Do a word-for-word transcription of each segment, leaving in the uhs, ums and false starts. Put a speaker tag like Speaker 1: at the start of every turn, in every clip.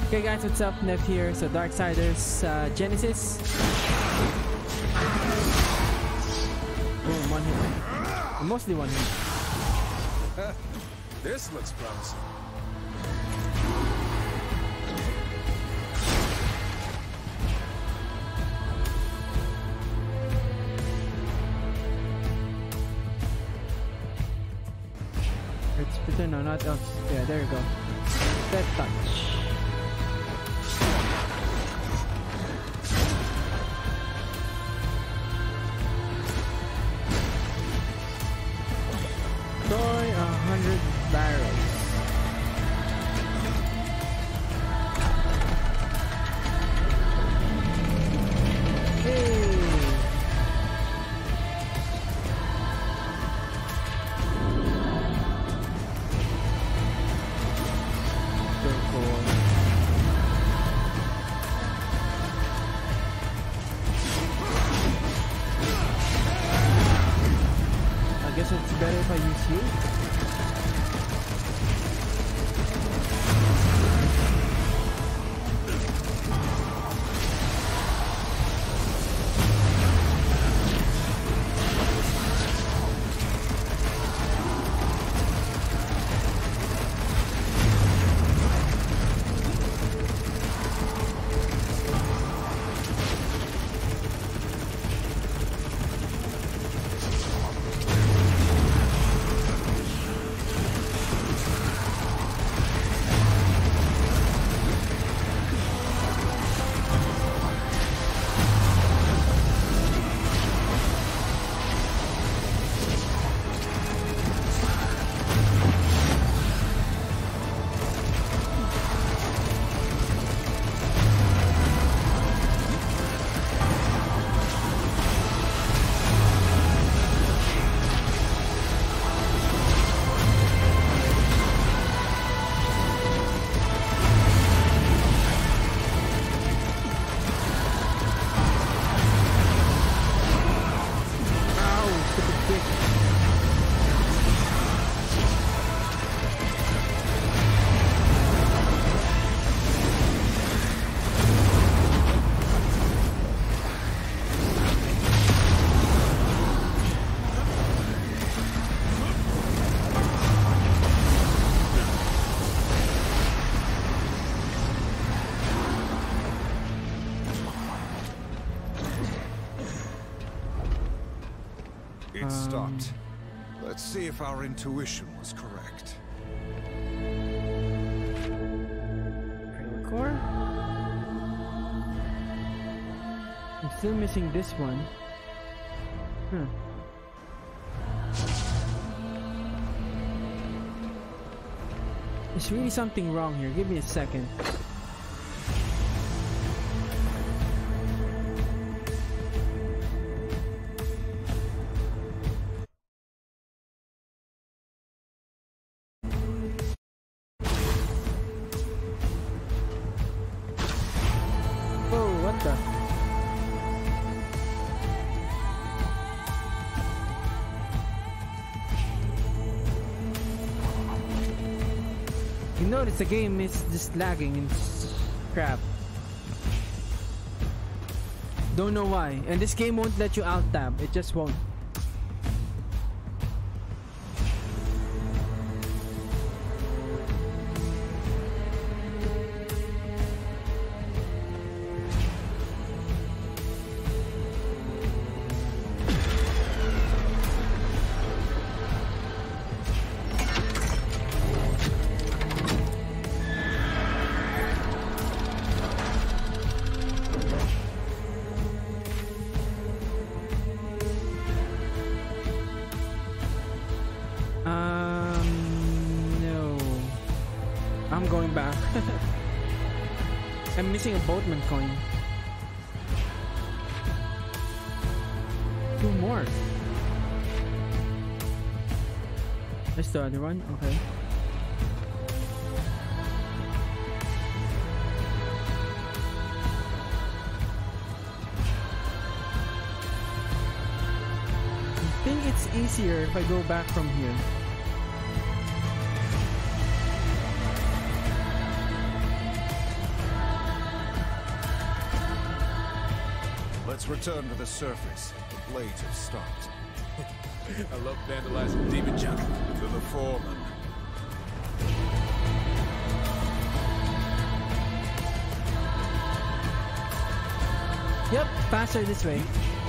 Speaker 1: Okay guys, what's up? Nev here. So Darksiders uh, Genesis. Boom, one hit. Mostly one hit.
Speaker 2: This looks promising.
Speaker 1: It's bitter, no, not else. Yeah, there you go. Death touch. Destroy a hundred barrels. Hey! So cool. I guess it's better if I use you.
Speaker 2: It stopped. Let's see if our intuition was correct.
Speaker 1: Core? I'm still missing this one. Huh. There's really something wrong here. Give me a second. Notice the game is just lagging and crap. Don't know why. And this game won't let you alt tab. It just won't. I'm missing a boatman coin. Two more. That's the other one? Okay. I think it's easier if I go back from here.
Speaker 2: Let's return to the surface. The blades have stopped.
Speaker 3: I love vandalizing demon junk.
Speaker 2: To the foreman.
Speaker 1: Yep, faster this way.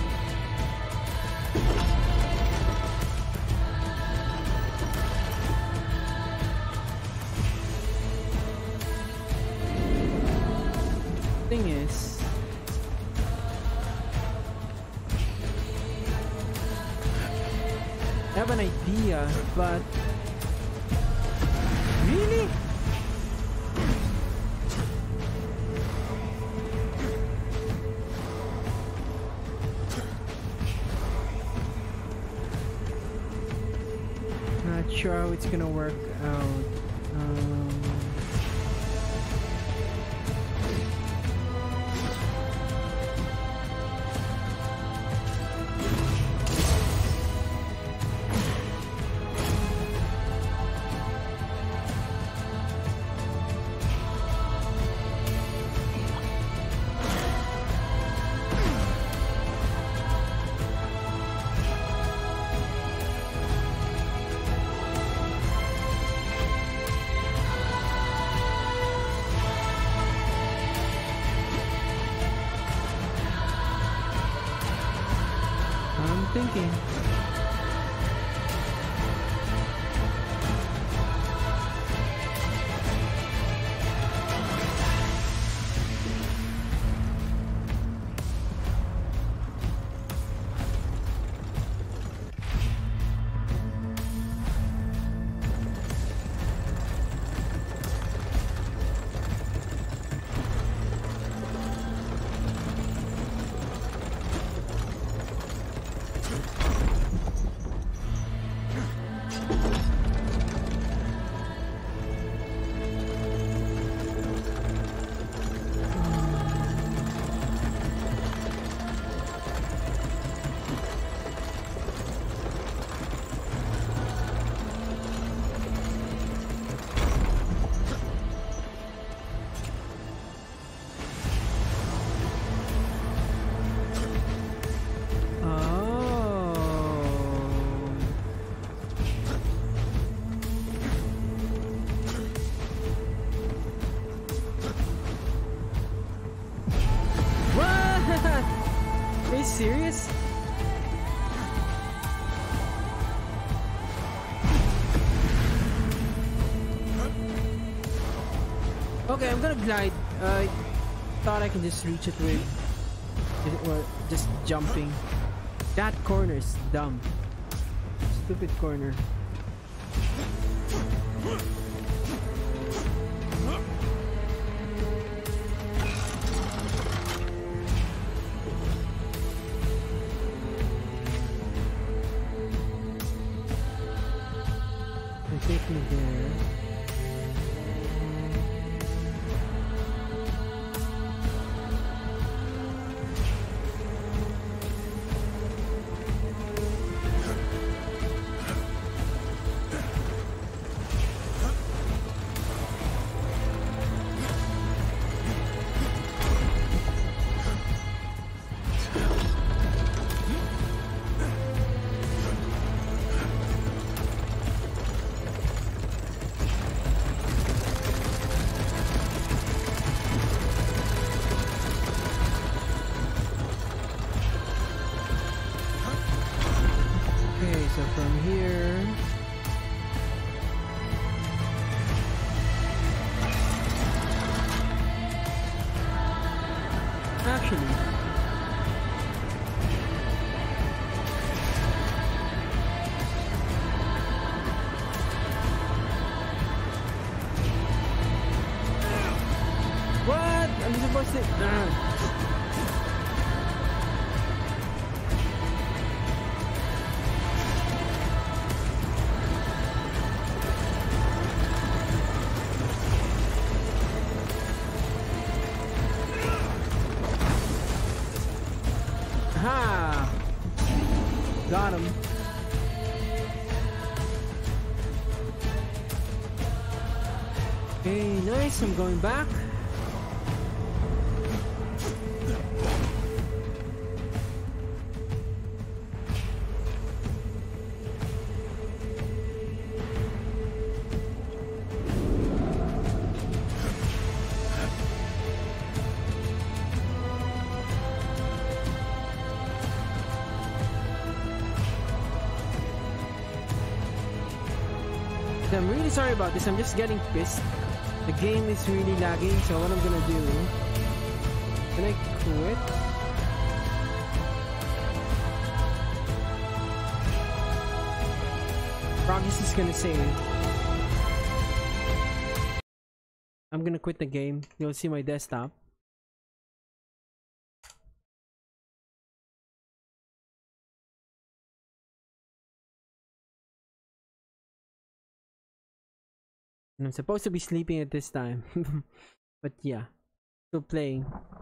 Speaker 1: Thing is, I have an idea, but really? Not sure how it's gonna work out. Um, I'm thinking. Are you serious? Okay, I'm gonna glide. I thought I can just reach it with, or just jumping. That corner is dumb. Stupid corner. Take me there. So from here, actually, what? I'm supposed to. Ah. Aha! Got him. Okay, nice. I'm going back. really sorry about this. I'm just getting pissed. The game is really lagging, so what I'm gonna do... Can I quit? Progress is gonna save. I'm gonna quit the game. You'll see my desktop. And I'm supposed to be sleeping at this time. But yeah, still playing.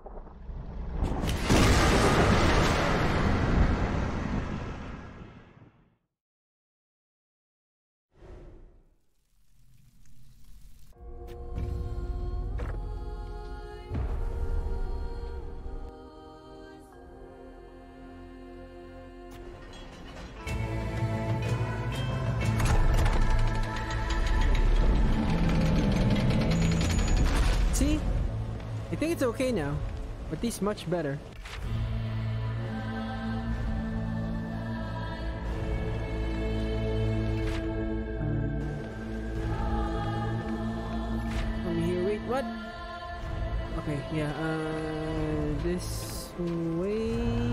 Speaker 1: See? I think it's okay now. At least much better. Um, over here, wait, what? Okay, yeah, uh, this way.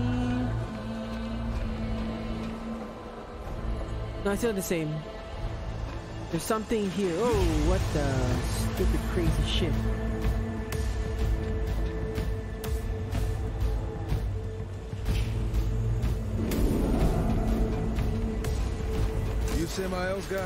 Speaker 1: No, it's still the same. There's something here. Oh, what the stupid crazy shit.
Speaker 2: You Samael's guy?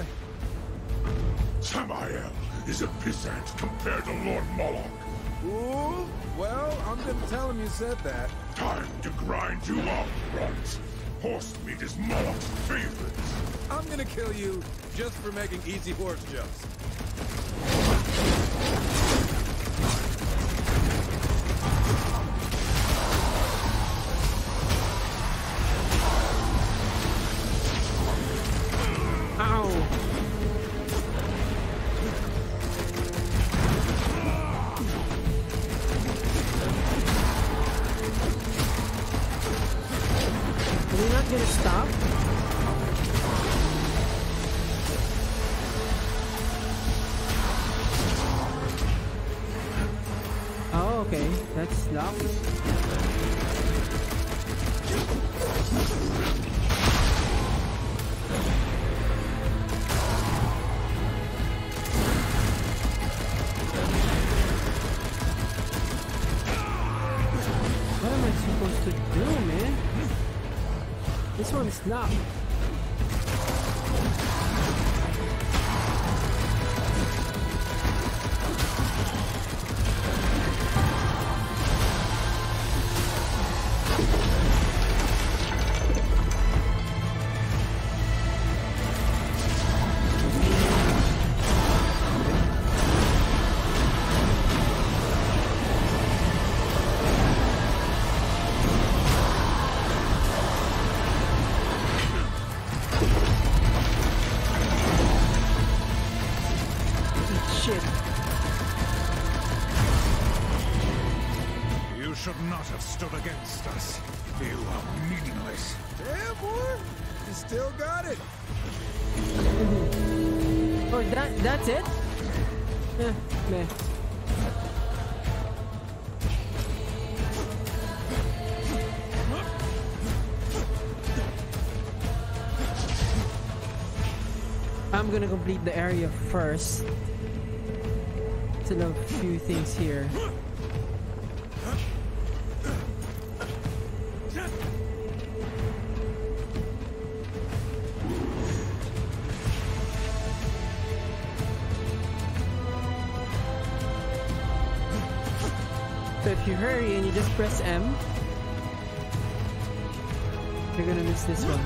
Speaker 4: Samael is a pissant compared to Lord Moloch.
Speaker 2: Ooh, well, I'm gonna tell him you said that.
Speaker 4: Time to grind you up, Runt. Horse meat is Moloch's favorite.
Speaker 2: I'm gonna kill you just for making easy horse jumps.
Speaker 1: Ow! Are we not gonna stop? Oh, okay. That's locked. What am I supposed to do, man? This one is not. Shit.
Speaker 2: You should not have stood against us. You are meaningless. Yeah, boy. You still got it.
Speaker 1: Oh, that that's it? Eh, meh. I'm gonna complete the area first. Still have a few things here. So if you hurry and you just press M, you're gonna miss this one.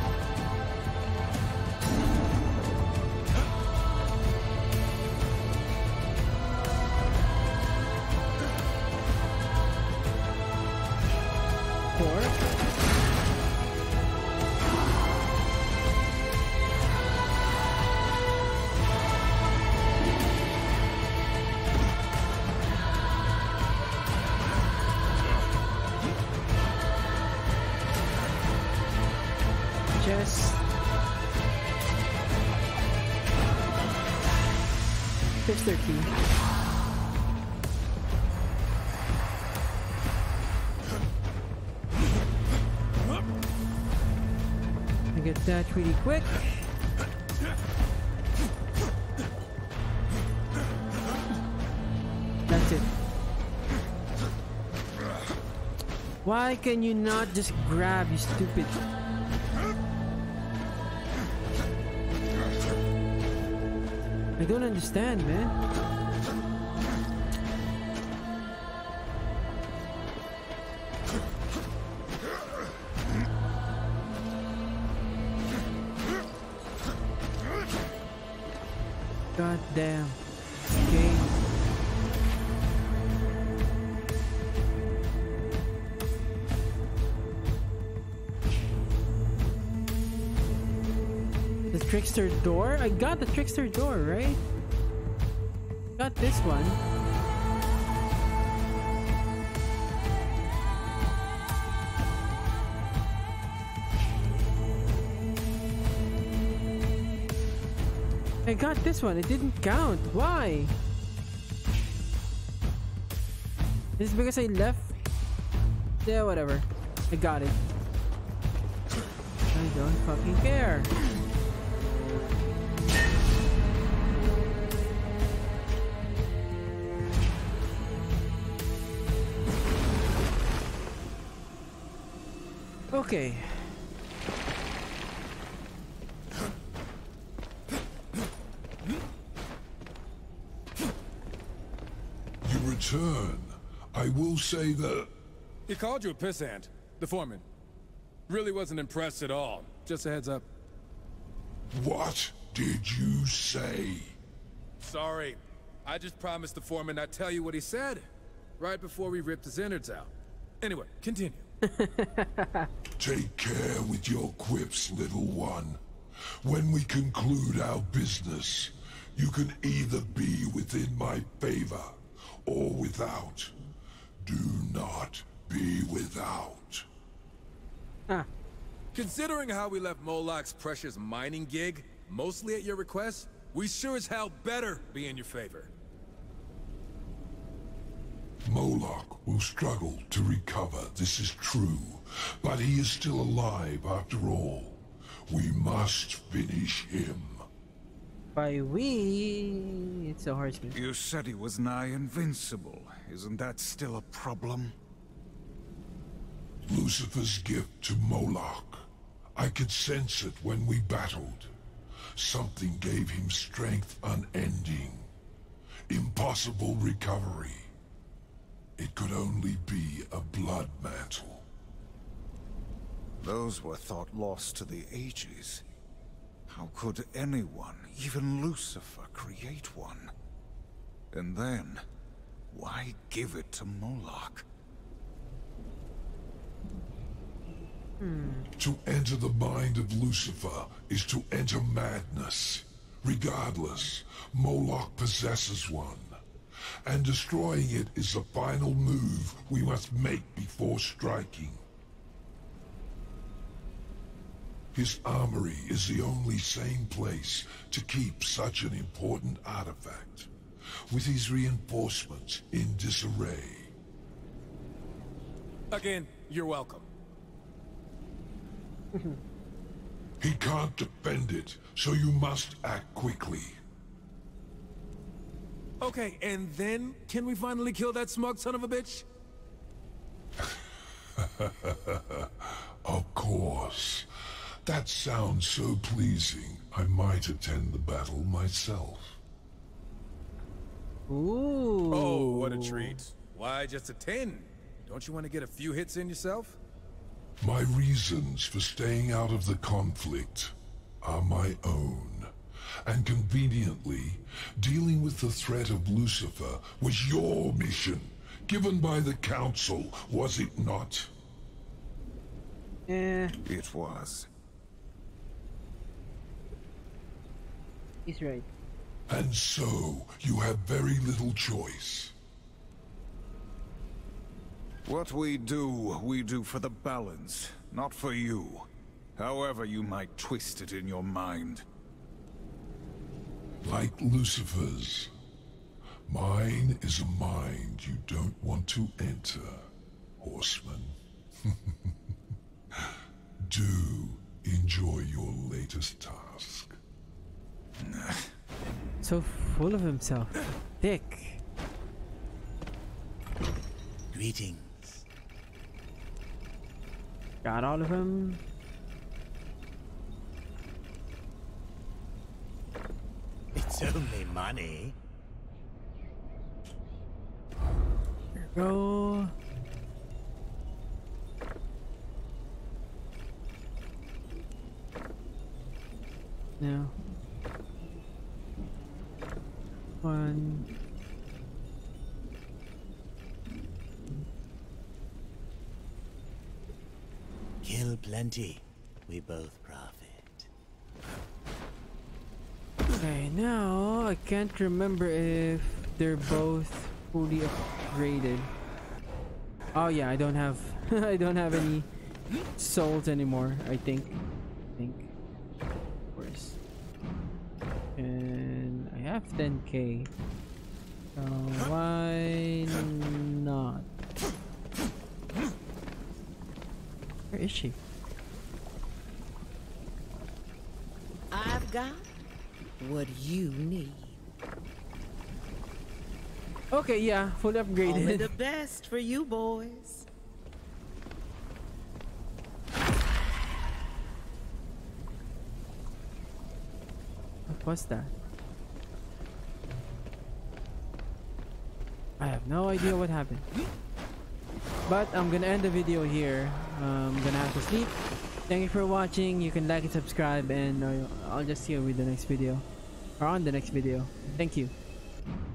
Speaker 1: see. I get that really quick. That's it. Why can you not just grab, you stupid? I don't understand, man. God damn. Okay. The trickster door? I got the trickster door, right? Got this one. I got this one. It didn't count. Why? Is it because I left? Yeah, whatever. I got it. I don't fucking care. Okay.
Speaker 4: You return. I will say that...
Speaker 3: He called you a pissant, the foreman. Really wasn't impressed at all. Just a heads up.
Speaker 4: What did you say?
Speaker 3: Sorry. I just promised the foreman I'd tell you what he said. Right before we ripped his innards out. Anyway, continue.
Speaker 4: Take care with your quips, little one. When we conclude our business, you can either be within my favor or without. Do not be without.
Speaker 1: Ah.
Speaker 3: Considering how we left Moloch's precious mining gig, mostly at your request, we sure as hell better be in your favor.
Speaker 4: Moloch will struggle to recover, this is true, but he is still alive after all. We must finish him.
Speaker 1: By we, it's a horseman.
Speaker 2: You said he was nigh invincible. Isn't that still a problem?
Speaker 4: Lucifer's gift to Moloch. I could sense it when we battled. Something gave him strength unending. Impossible recovery. It could only be a blood mantle.
Speaker 2: Those were thought lost to the ages. How could anyone, even Lucifer, create one? And then, why give it to Moloch?
Speaker 1: Hmm.
Speaker 4: To enter the mind of Lucifer is to enter madness. Regardless, Moloch possesses one. And destroying it is the final move we must make before striking. His armory is the only sane place to keep such an important artifact, with his reinforcements in disarray.
Speaker 3: Again, you're welcome.
Speaker 4: He can't defend it, so you must act quickly.
Speaker 3: Okay, and then, can we finally kill that smug son of a bitch?
Speaker 4: Of course. That sounds so pleasing, I might attend the battle myself.
Speaker 1: Ooh.
Speaker 3: Oh, what a treat. Why just a ten? Don't you want to get a few hits in yourself?
Speaker 4: My reasons for staying out of the conflict are my own. And conveniently, dealing with the threat of Lucifer was your mission, given by the Council, was it not?
Speaker 1: Eh,
Speaker 2: It was.
Speaker 1: he's right.
Speaker 4: And so, you have very little choice.
Speaker 2: What we do, we do for the balance, not for you. However you might twist it in your mind.
Speaker 4: Like Lucifer's. Mine is a mind you don't want to enter, horseman. Do enjoy your latest task.
Speaker 1: So full of himself. Dick.
Speaker 5: Greetings.
Speaker 1: Got all of them.
Speaker 5: It's only money.
Speaker 1: There we go. Now. One.
Speaker 5: Kill plenty. We both profit.
Speaker 1: Okay, now I can't remember if they're both fully upgraded. Oh yeah, I don't have I don't have any souls anymore, I think. I think. Of course. And I have ten K. So why not? Where is she?
Speaker 6: I've got what you need.
Speaker 1: Okay, yeah, fully
Speaker 6: Only
Speaker 1: upgraded.
Speaker 6: the best for you boys.
Speaker 1: What was that? I have no idea what happened. But I'm gonna end the video here. Um, I'm gonna have to sleep. Thank you for watching. You can like and subscribe, and uh, I'll just see you with the next video. Or on the next video. Thank you.